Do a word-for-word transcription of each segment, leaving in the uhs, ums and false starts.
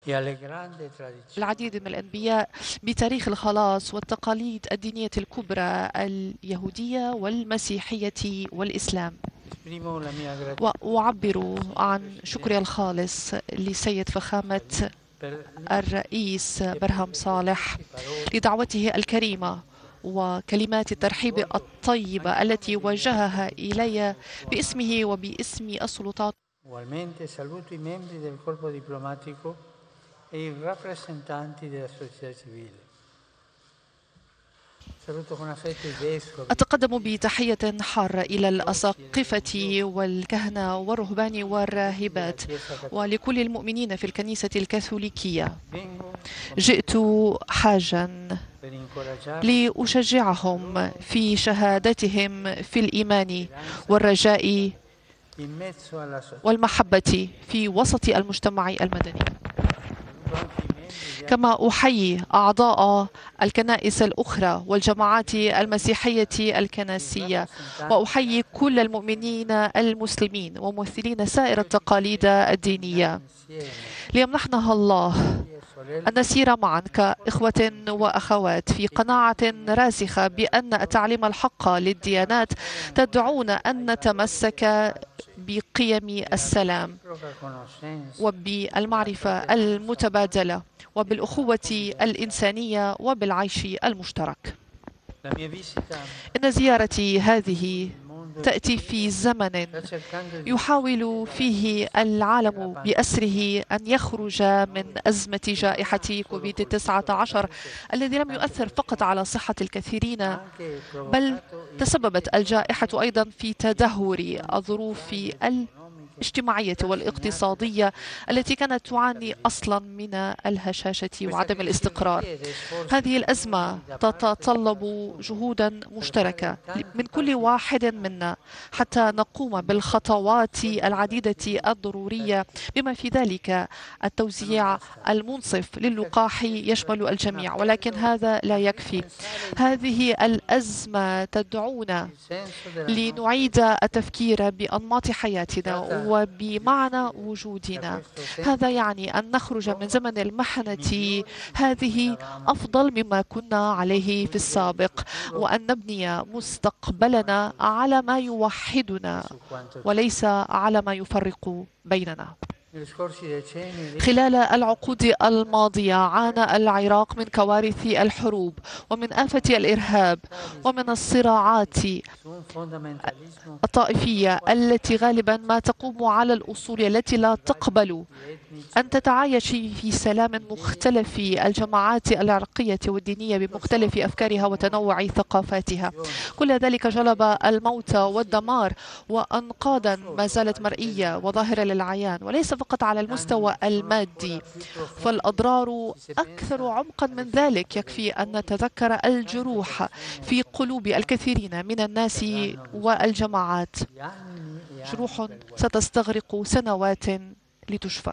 العديد من الأنبياء بتاريخ الخلاص والتقاليد الدينية الكبرى اليهودية والمسيحية والإسلام. وأعبر عن شكري الخالص لسيد فخامة الرئيس برهم صالح لدعوته الكريمة وكلمات الترحيب الطيبة التي وجهها إلي باسمه وباسم السلطات. Ugualmente saluto i membri del corpo diplomatico e i rappresentanti della società civile. أتقدم بتحية حارة إلى الأساقفة والكهنة والرهبان والراهبات ولكل المؤمنين في الكنيسة الكاثوليكية. جئت حاجا لأشجعهم في شهادتهم في الإيمان والرجاء والمحبة في وسط المجتمع المدني. كما أحيي أعضاء الكنائس الأخرى والجماعات المسيحية الكنسية، وأحيي كل المؤمنين المسلمين وممثلين سائر التقاليد الدينية. ليمنحنا الله أن نسير معا كإخوة وأخوات في قناعة راسخة بأن التعليم الحق للديانات تدعونا أن نتمسك بقيم السلام وبالمعرفة المتبادلة وبالأخوة الإنسانية وبالعيش المشترك. إن زيارتي هذه تأتي في زمن يحاول فيه العالم بأسره أن يخرج من أزمة جائحة كوفيد تسعة عشر الذي لم يؤثر فقط على صحة الكثيرين، بل تسببت الجائحة أيضا في تدهور الظروف الاجتماعية والاقتصادية التي كانت تعاني أصلا من الهشاشة وعدم الاستقرار. هذه الأزمة تتطلب جهودا مشتركة من كل واحد منا حتى نقوم بالخطوات العديدة الضرورية، بما في ذلك التوزيع المنصف للقاح يشمل الجميع. ولكن هذا لا يكفي. هذه الأزمة تدعونا لنعيد التفكير بأنماط حياتنا وبمعنى وجودنا. هذا يعني أن نخرج من زمن المحنة هذه أفضل مما كنا عليه في السابق، وأن نبني مستقبلنا على ما يوحدنا وليس على ما يفرق بيننا. خلال العقود الماضية عانى العراق من كوارث الحروب ومن آفة الإرهاب ومن الصراعات الطائفية التي غالبا ما تقوم على الأصول التي لا تقبل أن تتعايش في سلام مختلف الجماعات العرقية والدينية بمختلف أفكارها وتنوع ثقافاتها. كل ذلك جلب الموت والدمار وأنقاضا ما زالت مرئية وظاهرة للعيان، وليس فقط على المستوى المادي، فالأضرار أكثر عمقا من ذلك. يكفي أن نتذكر الجروح في قلوب الكثيرين من الناس والجماعات، جروح ستستغرق سنوات لتشفى.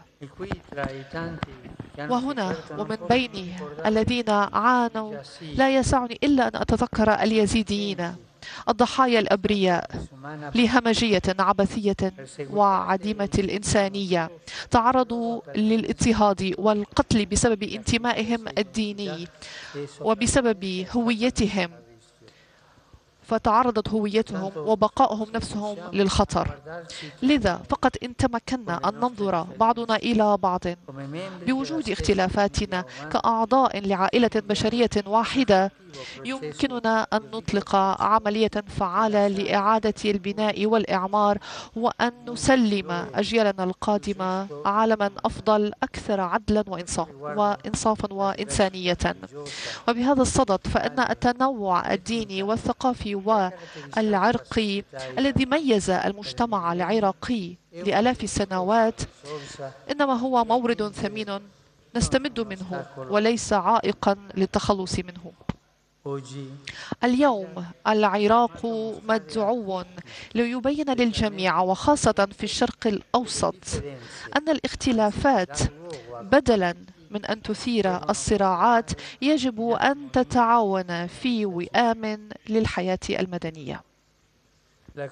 وهنا ومن بين الذين عانوا لا يسعني إلا أن أتذكر اليزيديين، الضحايا الأبرياء لهمجية عبثية وعديمة الإنسانية، تعرضوا للاضطهاد والقتل بسبب انتمائهم الديني وبسبب هويتهم، فتعرضت هويتهم وبقائهم نفسهم للخطر. لذا فقط إن تمكنا أن ننظر بعضنا إلى بعض بوجود اختلافاتنا كأعضاء لعائلة بشرية واحدة، يمكننا أن نطلق عملية فعالة لإعادة البناء والإعمار، وأن نسلم أجيالنا القادمة عالما أفضل أكثر عدلا وإنصافا وإنسانية. وبهذا الصدد فإن التنوع الديني والثقافي والعرقي الذي ميز المجتمع العراقي لآلاف السنوات إنما هو مورد ثمين نستمد منه وليس عائقا للتخلص منه. اليوم العراق مدعو ليبين للجميع وخاصة في الشرق الأوسط أن الاختلافات بدلا من أن تثير الصراعات يجب أن تتعاون في وئام للحياة المدنية.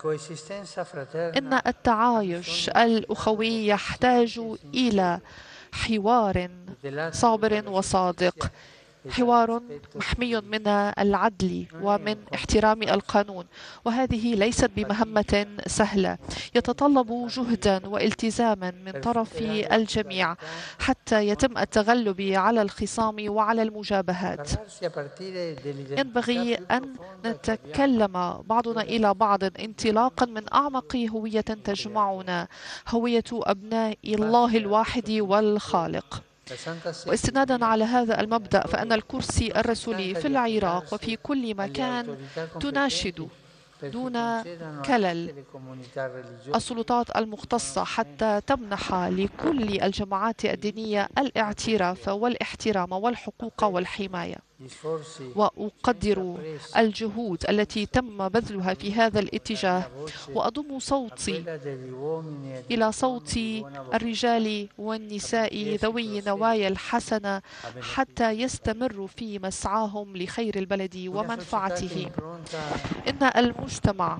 إن التعايش الأخوي يحتاج إلى حوار صابر وصادق، حوار محمي من العدل ومن احترام القانون. وهذه ليست بمهمة سهلة، يتطلب جهدا والتزاما من طرف الجميع حتى يتم التغلب على الخصام وعلى المجابهات. ينبغي أن نتكلم بعضنا إلى بعض انطلاقا من أعمق هوية تجمعنا، هوية أبناء الله الواحد والخالق. واستنادا على هذا المبدأ، فإن الكرسي الرسولي في العراق وفي كل مكان تناشد دون كلل السلطات المختصة حتى تمنح لكل الجماعات الدينية الاعتراف والاحترام والحقوق والحماية. وأقدر الجهود التي تم بذلها في هذا الاتجاه، وأضم صوتي إلى صوت الرجال والنساء ذوي النوايا الحسنة حتى يستمروا في مسعاهم لخير البلد ومنفعته. إن المجتمع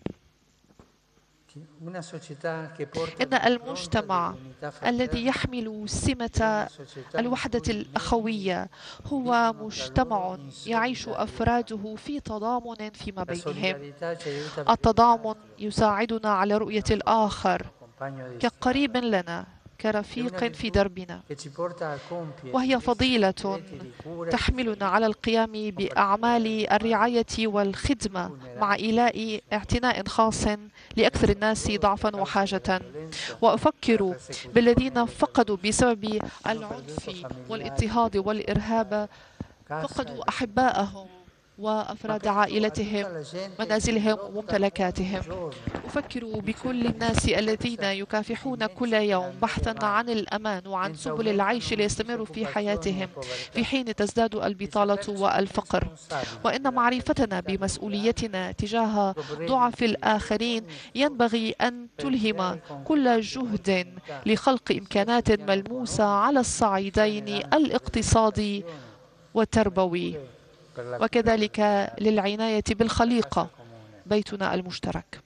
إن المجتمع الذي يحمل سمة الوحدة الأخوية هو مجتمع يعيش أفراده في تضامن فيما بينهم. التضامن يساعدنا على رؤية الآخر كقريب لنا، كرفيق في دربنا، وهي فضيلة تحملنا على القيام بأعمال الرعاية والخدمة مع إيلاء اعتناء خاص لأكثر الناس ضعفا وحاجة. وأفكر بالذين فقدوا بسبب العنف والاضطهاد والإرهاب، فقدوا أحبائهم وأفراد عائلتهم، منازلهم وممتلكاتهم. أفكر بكل الناس الذين يكافحون كل يوم بحثا عن الأمان وعن سبل العيش ليستمروا في حياتهم في حين تزداد البطالة والفقر. وإن معرفتنا بمسؤوليتنا تجاه ضعف الآخرين ينبغي أن تلهم كل جهد لخلق إمكانات ملموسة على الصعيدين الاقتصادي والتربوي، وكذلك للعناية بالخليقة بيتنا المشترك.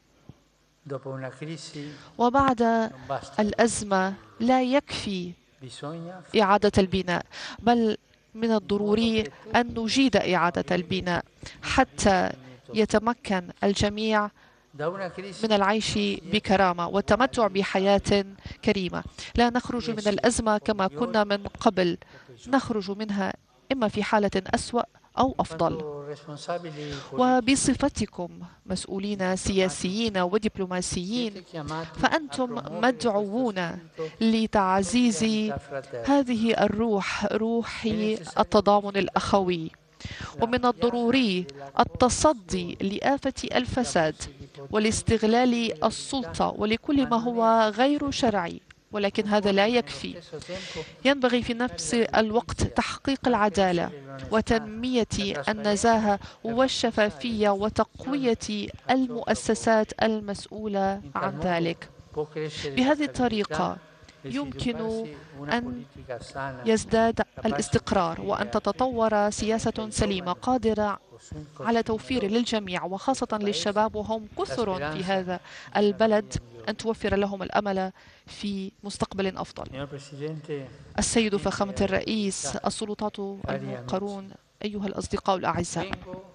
وبعد الأزمة لا يكفي إعادة البناء، بل من الضروري أن نجيد إعادة البناء حتى يتمكن الجميع من العيش بكرامة والتمتع بحياة كريمة. لا نخرج من الأزمة كما كنا من قبل، نخرج منها إما في حالة أسوأ أو أفضل. وبصفتكم مسؤولين سياسيين ودبلوماسيين، فأنتم مدعوون لتعزيز هذه الروح، روح التضامن الأخوي. ومن الضروري التصدي لآفة الفساد والاستغلال السلطة ولكل ما هو غير شرعي، ولكن هذا لا يكفي. ينبغي في نفس الوقت تحقيق العدالة وتنمية النزاهة والشفافية وتقوية المؤسسات المسؤولة عن ذلك. بهذه الطريقة يمكن أن يزداد الاستقرار وأن تتطور سياسة سليمة قادرة على توفير للجميع وخاصة للشباب، وهم كثر في هذا البلد، أن توفر لهم الأمل في مستقبل أفضل. السيد فخامة الرئيس، السلطات الموقرون، أيها الأصدقاء الأعزاء،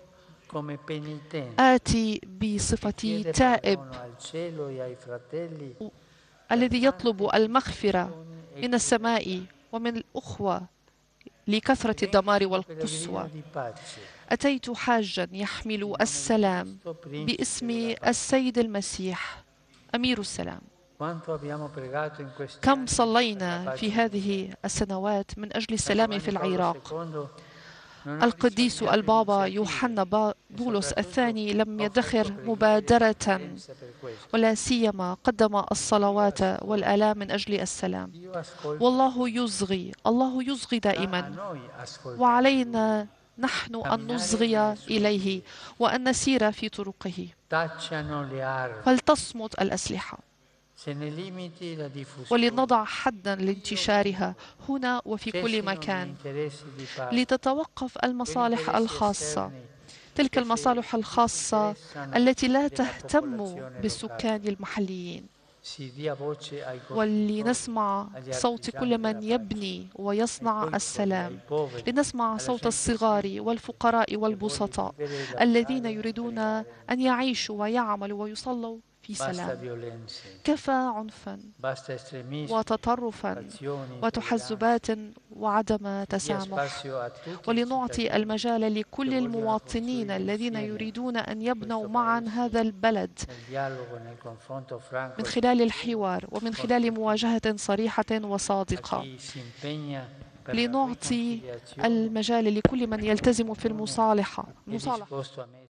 آتي بصفتي تائب الذي يطلب المغفرة من السماء ومن الأخوة لكثرة الدمار والقسوة. أتيت حاجا يحمل السلام باسم السيد المسيح أمير السلام. كم صلينا في هذه السنوات من أجل السلام في العراق. القديس البابا يوحنا بولس الثاني لم يدخر مبادرة ولا سيما قدم الصلوات والآلام من أجل السلام. والله يصغي، الله يصغي دائما، وعلينا نحن أن نصغي إليه وأن نسير في طرقه. فلتصمت الأسلحة ولنضع حدا لانتشارها هنا وفي كل مكان، لتتوقف المصالح الخاصة، تلك المصالح الخاصة التي لا تهتم بالسكان المحليين. ولنسمع صوت كل من يبني ويصنع السلام، لنسمع صوت الصغار والفقراء والبسطاء الذين يريدون أن يعيشوا ويعملوا ويصلوا في سلام. كفى عنفا وتطرفا وتحزبات وعدم تسامح، ولنعطي المجال لكل المواطنين الذين يريدون أن يبنوا معا هذا البلد من خلال الحوار ومن خلال مواجهة صريحة وصادقة. لنعطي المجال لكل من يلتزم في المصالحة